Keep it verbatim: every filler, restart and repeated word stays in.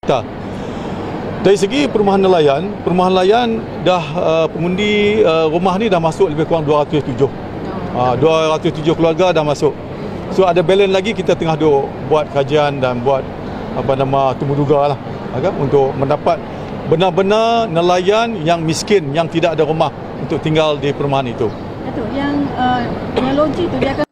Dari segi perumahan nelayan, perumahan nelayan dah uh, pengundi uh, rumah ni dah masuk lebih kurang dua ratus tujuh. Uh, dua ratus tujuh keluarga dah masuk. So ada balance lagi, kita tengah duk buat kajian dan buat apa nama temuduga lah, okay? Untuk mendapat benar-benar nelayan yang miskin, yang tidak ada rumah untuk tinggal di perumahan itu. Datuk, yang uh, yang logik tu dia akan